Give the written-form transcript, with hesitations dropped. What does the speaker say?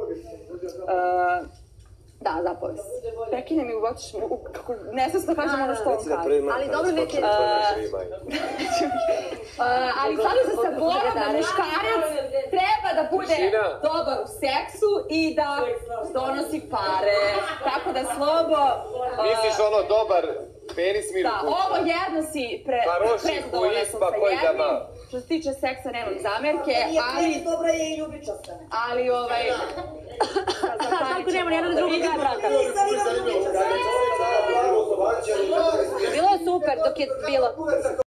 Da, zapovest. Prekine mi ugotiš mu, kako nesvesno kažem ono što on kaže. Ali dobro već je... Ali slažem se sa Borom da muškarac treba da bude dobar u seksu i da donosi pare. Tako da Slobo... Misliš ono dobar penis mi da, ovo jedno si prezadovoljna sam sa jednim. Što se tiče seksa nemam zamerke, ali... Dobro je i ljubičasta. Ali Tako nema nijednog drugog braka. Bilo je super dok je bilo...